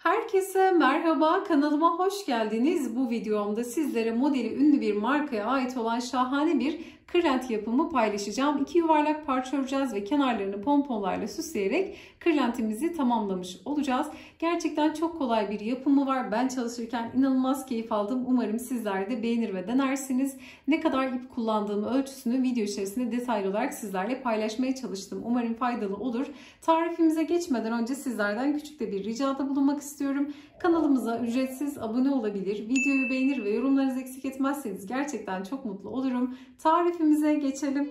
Herkese merhaba, kanalıma hoş geldiniz. Bu videomda sizlere modeli ünlü bir markaya ait olan şahane bir kırlent yapımı paylaşacağım. 2 yuvarlak parça öreceğiz ve kenarlarını pomponlarla süsleyerek kırlentimizi tamamlamış olacağız. Gerçekten çok kolay bir yapımı var. Ben çalışırken inanılmaz keyif aldım. Umarım sizler de beğenir ve denersiniz. Ne kadar ip kullandığımı ölçüsünü video içerisinde detaylı olarak sizlerle paylaşmaya çalıştım. Umarım faydalı olur. Tarifimize geçmeden önce sizlerden küçük de bir ricada bulunmak istiyorum. Kanalımıza ücretsiz abone olabilir, videoyu beğenir ve yorumlarınızı eksik etmezseniz gerçekten çok mutlu olurum. Tarifimize geçelim.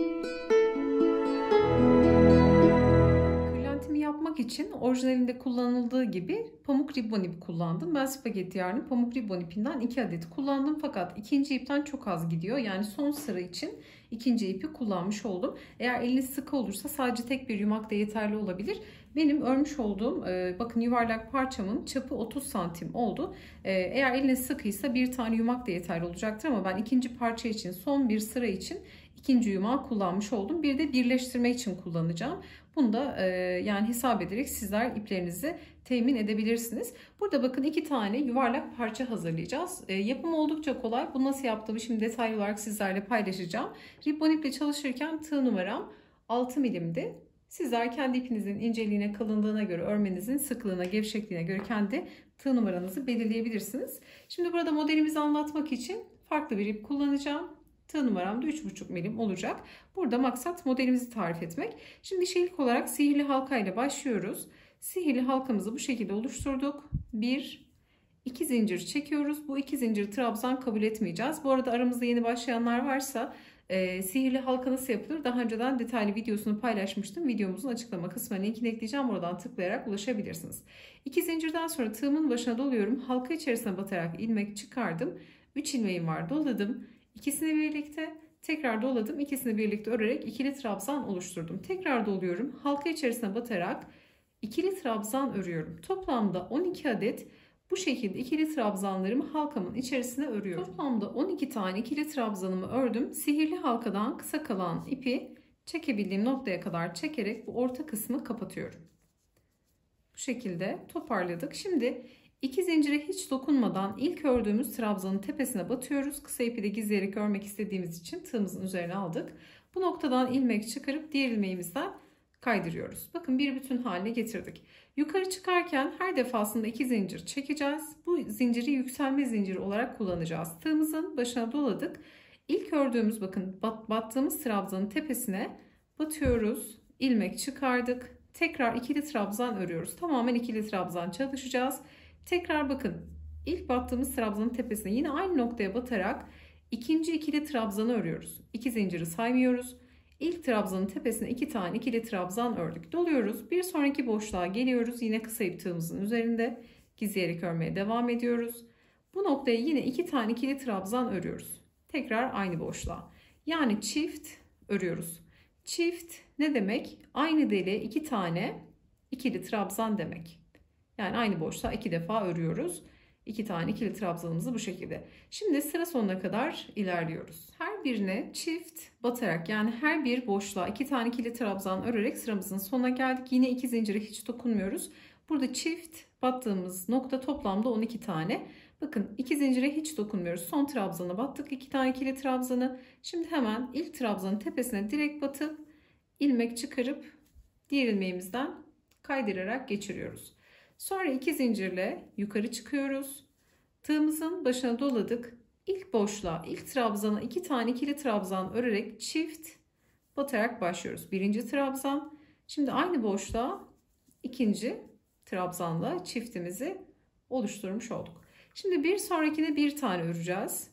Kırlentimi yapmak için orijinalinde kullanıldığı gibi pamuk ribbon ip kullandım. Ben spagetti yarnı pamuk ribbon ipinden 2 adet kullandım. Fakat ikinci ipten çok az gidiyor. Yani son sıra için ikinci ipi kullanmış oldum. Eğer eliniz sıkı olursa sadece tek bir yumak da yeterli olabilir. Benim örmüş olduğum bakın yuvarlak parçamın çapı 30 santim oldu. Eğer eliniz sıkıysa bir tane yumak da yeterli olacaktır ama ben ikinci parça için son bir sıra için ikinci yumağı kullanmış oldum. Bir de birleştirme için kullanacağım. Bunu da yani hesap ederek sizler iplerinizi temin edebilirsiniz. Burada bakın 2 tane yuvarlak parça hazırlayacağız. Yapımı oldukça kolay. Bunu nasıl yaptığımı şimdi detaylı olarak sizlerle paylaşacağım. Ribbon iple çalışırken tığ numaram 6 milimdi. Sizler kendi ipinizin inceliğine, kalınlığına göre, örmenizin sıklığına, gevşekliğine göre kendi tığ numaranızı belirleyebilirsiniz. Şimdi burada modelimizi anlatmak için farklı bir ip kullanacağım. Tığ numaram da 3,5 milim olacak. Burada maksat modelimizi tarif etmek. Şimdi ilk olarak sihirli halka ile başlıyoruz. Sihirli halkamızı bu şekilde oluşturduk. 2 zincir çekiyoruz. Bu 2 zincir trabzan kabul etmeyeceğiz. Bu arada aramızda yeni başlayanlar varsa sihirli halka nasıl yapılır? Daha önceden detaylı videosunu paylaşmıştım. Videomuzun açıklama kısmına linkini ekleyeceğim. Oradan tıklayarak ulaşabilirsiniz. 2 zincirden sonra tığımın başına doluyorum. Halka içerisine batarak ilmek çıkardım. 3 ilmeğim var. Doladım. İkisini birlikte tekrar doladım. İkisini birlikte örerek ikili trabzan oluşturdum. Tekrar doluyorum. Halka içerisine batarak ikili trabzan örüyorum. Toplamda 12 adet bu şekilde ikili trabzanlarımı halkamın içerisine örüyorum. Toplamda 12 tane ikili trabzanımı ördüm. Sihirli halkadan kısa kalan ipi çekebildiğim noktaya kadar çekerek bu orta kısmı kapatıyorum. Bu şekilde toparladık. Şimdi 2 zincire hiç dokunmadan ilk ördüğümüz trabzanın tepesine batıyoruz. Kısa ipi de gizleyerek örmek istediğimiz için tığımızın üzerine aldık. Bu noktadan ilmek çıkarıp diğer ilmeğimizden kaydırıyoruz. Bakın bir bütün haline getirdik. Yukarı çıkarken her defasında 2 zincir çekeceğiz. Bu zinciri yükselme zinciri olarak kullanacağız. Tığımızın başına doladık. İlk ördüğümüz bakın battığımız trabzanın tepesine batıyoruz. İlmek çıkardık. Tekrar ikili trabzan örüyoruz. Tamamen ikili trabzan çalışacağız. Tekrar bakın ilk battığımız trabzanın tepesine yine aynı noktaya batarak ikinci ikili trabzanı örüyoruz. 2 zinciri saymıyoruz. İlk trabzanın tepesine 2 tane ikili trabzan ördük. Doluyoruz. Bir sonraki boşluğa geliyoruz. Yine kısa ip tığımızın üzerinde gizleyerek örmeye devam ediyoruz. Bu noktaya yine 2 tane ikili trabzan örüyoruz. Tekrar aynı boşluğa. Yani çift örüyoruz. Çift ne demek? Aynı deliğe 2 tane ikili trabzan demek. Yani aynı boşluğa 2 defa örüyoruz. 2 tane ikili trabzanımızı bu şekilde. Şimdi sıra sonuna kadar ilerliyoruz. Her birine çift batarak yani her bir boşluğa 2 tane ikili trabzan örerek sıramızın sonuna geldik. Yine 2 zincire hiç dokunmuyoruz. Burada çift battığımız nokta toplamda 12 tane. Bakın 2 zincire hiç dokunmuyoruz. Son trabzana battık. 2 tane ikili trabzanı. Şimdi hemen ilk trabzanın tepesine direkt batıp ilmek çıkarıp diğer ilmeğimizden kaydırarak geçiriyoruz. Sonra 2 zincirle yukarı çıkıyoruz. Tığımızın başına doladık. İlk boşluğa, ilk trabzana 2 tane ikili trabzan örerek çift batarak başlıyoruz. Birinci trabzan. Şimdi aynı boşluğa ikinci trabzanla çiftimizi oluşturmuş olduk. Şimdi bir sonrakine bir tane öreceğiz.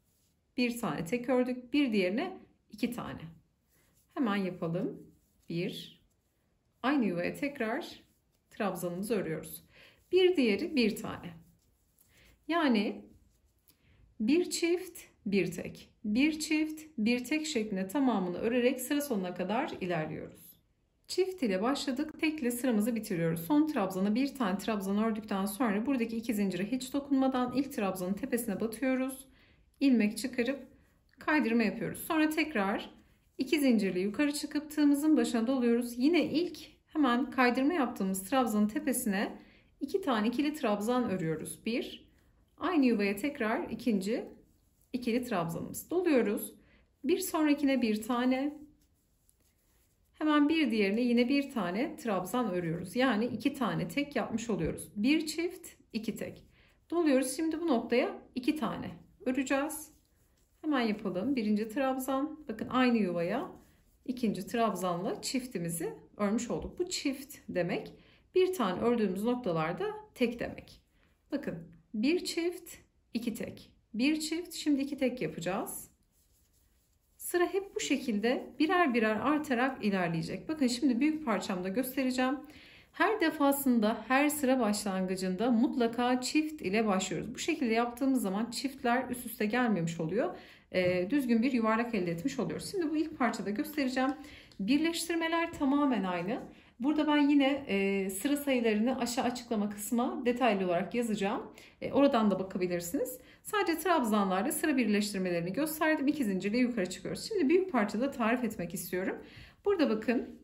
Bir tane tek ördük. Bir diğerine 2 tane. Hemen yapalım. 1. Aynı yuvaya tekrar trabzanımızı örüyoruz. Bir diğeri bir tane. Yani bir çift, bir tek, bir çift, bir tek şeklinde tamamını örerek sıra sonuna kadar ilerliyoruz. Çift ile başladık, tek ile sıramızı bitiriyoruz. Son trabzana bir tane trabzan ördükten sonra buradaki 2 zincire hiç dokunmadan ilk trabzanın tepesine batıyoruz. İlmek çıkarıp kaydırma yapıyoruz. Sonra tekrar 2 zincirle yukarı çıkıp tığımızın başına doluyoruz. Yine ilk hemen kaydırma yaptığımız trabzanın tepesine 2 tane ikili trabzan örüyoruz. Bir, aynı yuvaya tekrar ikinci ikili trabzanımız doluyoruz. Bir sonrakine bir tane, hemen bir diğerine yine bir tane trabzan örüyoruz. Yani 2 tane tek yapmış oluyoruz. Bir çift, 2 tek. Doluyoruz. Şimdi bu noktaya 2 tane öreceğiz. Hemen yapalım. Birinci trabzan. Bakın aynı yuvaya ikinci trabzanla çiftimizi örmüş olduk. Bu çift demek. Bir tane ördüğümüz noktalarda tek demek. Bakın bir çift, 2 tek. Bir çift, şimdi 2 tek yapacağız. Sıra hep bu şekilde birer birer artarak ilerleyecek. Bakın şimdi büyük parçamda göstereceğim. Her defasında, her sıra başlangıcında mutlaka çift ile başlıyoruz. Bu şekilde yaptığımız zaman çiftler üst üste gelmemiş oluyor. Düzgün bir yuvarlak elde etmiş oluyoruz. Şimdi bu ilk parçada göstereceğim. Birleştirmeler tamamen aynı. Burada ben yine sıra sayılarını aşağı açıklama kısmına detaylı olarak yazacağım. Oradan da bakabilirsiniz. Sadece trabzanlarla sıra birleştirmelerini gösterdim. 2 zincirle yukarı çıkıyoruz. Şimdi büyük parçada tarif etmek istiyorum. Burada bakın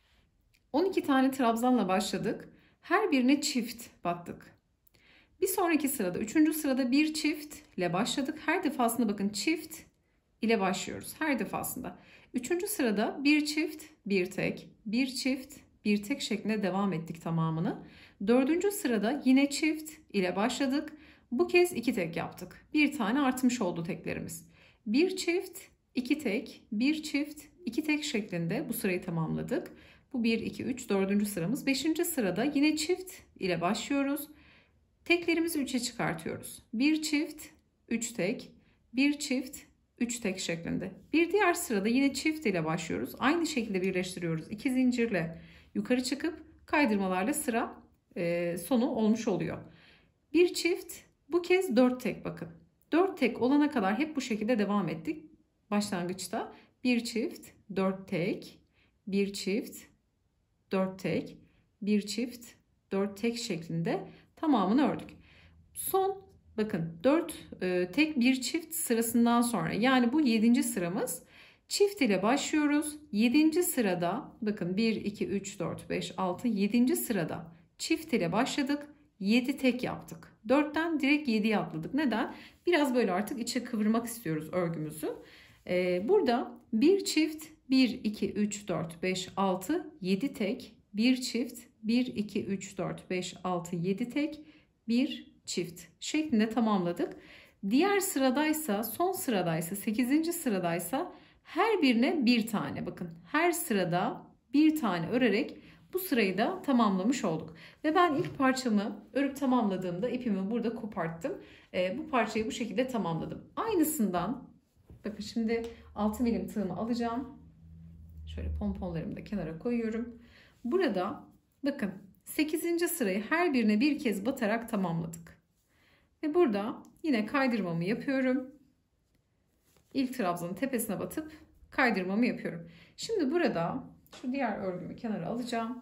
12 tane trabzanla başladık. Her birine çift battık. Bir sonraki sırada 3. sırada bir çift ile başladık. Her defasında bakın çift ile başlıyoruz. Her defasında. 3. sırada bir çift, bir tek, bir çift, bir tek şeklinde devam ettik tamamını. 4. sırada yine çift ile başladık. Bu kez 2 tek yaptık. Bir tane artmış oldu teklerimiz. Bir çift, 2 tek, bir çift, 2 tek şeklinde bu sırayı tamamladık. Bu 1, 2, 3, 4. sıramız. 5. sırada yine çift ile başlıyoruz. Teklerimizi 3'e çıkartıyoruz. Bir çift, 3 tek, bir çift, 3 tek şeklinde. Bir diğer sırada yine çift ile başlıyoruz. Aynı şekilde birleştiriyoruz. 2 zincirle yukarı çıkıp kaydırmalarla sıra sonu olmuş oluyor. Bir çift, bu kez 4 tek bakın. 4 tek olana kadar hep bu şekilde devam ettik. Başlangıçta bir çift, 4 tek, bir çift, 4 tek, bir çift, 4 tek şeklinde tamamını ördük. Son bakın 4 tek bir çift sırasından sonra, yani bu 7. sıramız, çift ile başlıyoruz. 7. sırada bakın 1, 2, 3, 4, 5, 6, 7. sırada çift ile başladık. 7 tek yaptık. 4'ten direkt 7'ye atladık. Neden? Biraz böyle artık içe kıvırmak istiyoruz örgümüzü. Burada bir çift, 1, 2, 3, 4, 5, 6, 7 tek, bir çift, 1, 2, 3, 4, 5, 6, 7 tek, bir çift şeklinde tamamladık. Diğer sıradaysa, son sıradaysa, 8. sıradaysa her birine bir tane, bakın her sırada bir tane örerek bu sırayı da tamamlamış olduk. Ve ben ilk parçamı örüp tamamladığımda ipimi burada koparttım. Bu parçayı bu şekilde tamamladım. Aynısından bakın şimdi 6 milim tığımı alacağım. Şöyle pomponlarımı da kenara koyuyorum. Burada bakın 8. sırayı her birine bir kez batarak tamamladık. Ve burada yine kaydırmamı yapıyorum. İlk trabzanın tepesine batıp kaydırmamı yapıyorum. Şimdi burada şu diğer örgümü kenara alacağım.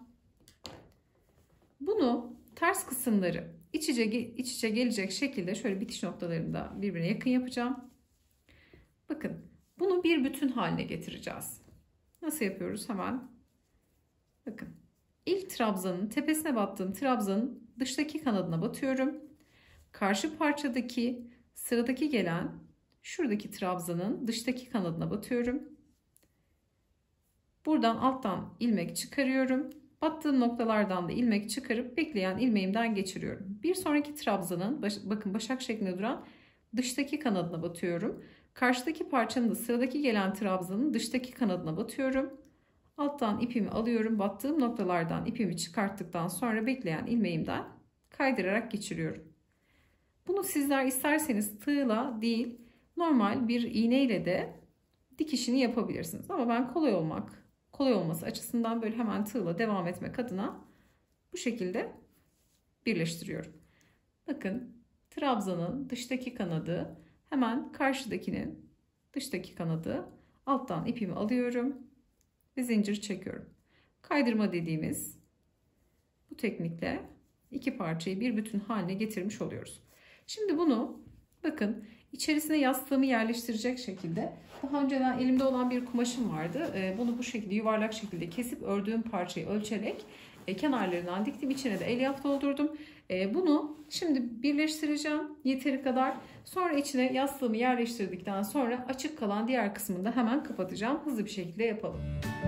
Bunu ters kısımları iç içe gelecek şekilde şöyle bitiş noktalarını da birbirine yakın yapacağım. Bakın bunu bir bütün haline getireceğiz. Nasıl yapıyoruz? Hemen bakın. İlk trabzanın tepesine battığım trabzanın dıştaki kanadına batıyorum. Karşı parçadaki sıradaki gelen şuradaki trabzanın dıştaki kanadına batıyorum. Buradan alttan ilmek çıkarıyorum. Battığım noktalardan da ilmek çıkarıp bekleyen ilmeğimden geçiriyorum. Bir sonraki trabzanın bakın başak şeklinde duran dıştaki kanadına batıyorum. Karşıdaki parçanın da sıradaki gelen trabzanın dıştaki kanadına batıyorum. Alttan ipimi alıyorum. Battığım noktalardan ipimi çıkarttıktan sonra bekleyen ilmeğimden kaydırarak geçiriyorum. Bunu sizler isterseniz tığla değil normal bir iğneyle de dikişini yapabilirsiniz. Ama ben kolay olması açısından böyle hemen tığla devam etmek adına bu şekilde birleştiriyorum. Bakın trabzanın dıştaki kanadı hemen karşıdakinin dıştaki kanadı. Alttan ipimi alıyorum ve zincir çekiyorum. Kaydırma dediğimiz bu teknikle iki parçayı bir bütün haline getirmiş oluyoruz. Şimdi bunu bakın içerisine yastığımı yerleştirecek şekilde, daha önceden elimde olan bir kumaşım vardı. Bunu bu şekilde yuvarlak şekilde kesip ördüğüm parçayı ölçerek kenarlarından diktim. İçine de elyaf doldurdum. Bunu şimdi birleştireceğim yeteri kadar. Sonra içine yastığımı yerleştirdikten sonra açık kalan diğer kısmını da hemen kapatacağım. Hızlı bir şekilde yapalım.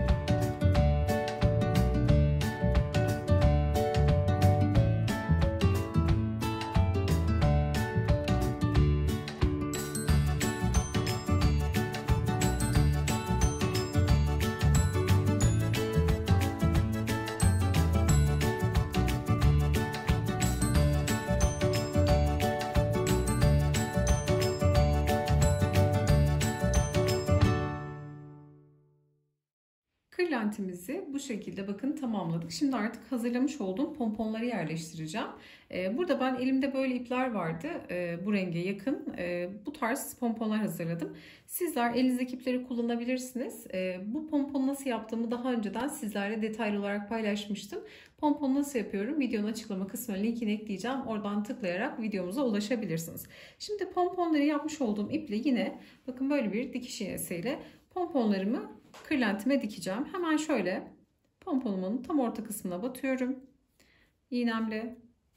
Kırlentimizi bu şekilde bakın tamamladık. Şimdi artık hazırlamış olduğum pomponları yerleştireceğim. Burada ben elimde böyle ipler vardı. Bu renge yakın. Bu tarz pomponlar hazırladım. Sizler elinizdeki ipleri kullanabilirsiniz. Bu pomponu nasıl yaptığımı daha önceden sizlerle detaylı olarak paylaşmıştım. Pomponu nasıl yapıyorum? Videonun açıklama kısmına linkini ekleyeceğim. Oradan tıklayarak videomuza ulaşabilirsiniz. Şimdi pomponları yapmış olduğum iple yine bakın böyle bir dikiş iğnesiyle pomponlarımı kırlentime dikeceğim. Hemen şöyle pomponumun tam orta kısmına batıyorum. İğnemle.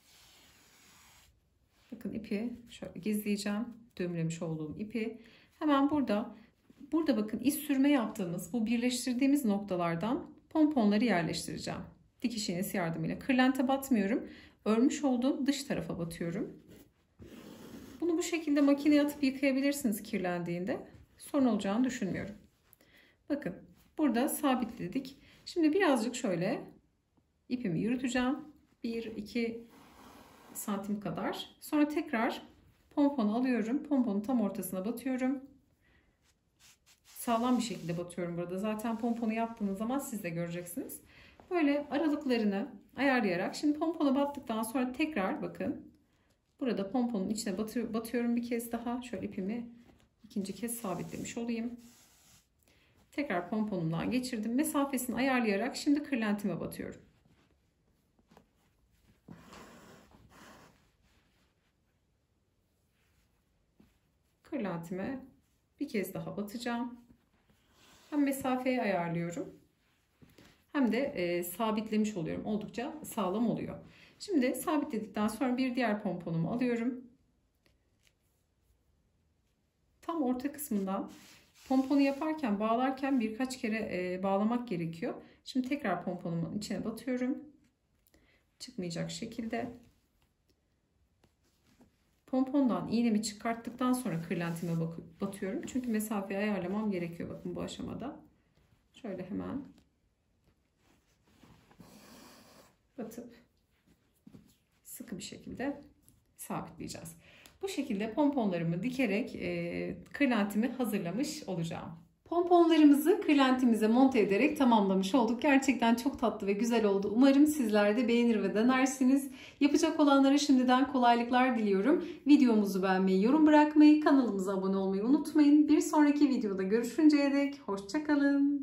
Bakın ipi şöyle gizleyeceğim. Düğümlemiş olduğum ipi. Hemen burada bakın iz sürme yaptığımız bu birleştirdiğimiz noktalardan pomponları yerleştireceğim. Dikiş iğnesi yardımıyla. Kırlente batmıyorum. Örmüş olduğum dış tarafa batıyorum. Bunu bu şekilde makineye atıp yıkayabilirsiniz kirlendiğinde. Sorun olacağını düşünmüyorum. Bakın burada sabitledik. Şimdi birazcık şöyle ipimi yürüteceğim. 1-2 santim kadar. Sonra tekrar pomponu alıyorum. Pomponun tam ortasına batıyorum. Sağlam bir şekilde batıyorum burada. Zaten pomponu yaptığınız zaman siz de göreceksiniz. Böyle aralıklarını ayarlayarak. Şimdi pompona battıktan sonra tekrar bakın. Burada pomponun içine batıyorum bir kez daha. Şöyle ipimi ikinci kez sabitlemiş olayım. Tekrar pomponumdan geçirdim. Mesafesini ayarlayarak şimdi kırlentime batıyorum. Kırlentime bir kez daha batacağım. Hem mesafeyi ayarlıyorum. Hem de sabitlemiş oluyorum. Oldukça sağlam oluyor. Şimdi sabitledikten sonra bir diğer pomponumu alıyorum. Tam orta kısmından pomponu yaparken, bağlarken birkaç kere bağlamak gerekiyor. Şimdi tekrar pomponumun içine batıyorum. Çıkmayacak şekilde. Pompondan iğnemi çıkarttıktan sonra kırlentime batıyorum. Çünkü mesafeyi ayarlamam gerekiyor bakın bu aşamada. Şöyle hemen batıp sıkı bir şekilde sabitleyeceğiz. Bu şekilde pomponlarımı dikerek kırlentimi hazırlamış olacağım. Pomponlarımızı kırlentimize monte ederek tamamlamış olduk. Gerçekten çok tatlı ve güzel oldu. Umarım sizler de beğenir ve denersiniz. Yapacak olanlara şimdiden kolaylıklar diliyorum. Videomuzu beğenmeyi, yorum bırakmayı, kanalımıza abone olmayı unutmayın. Bir sonraki videoda görüşünceye dek hoşça kalın.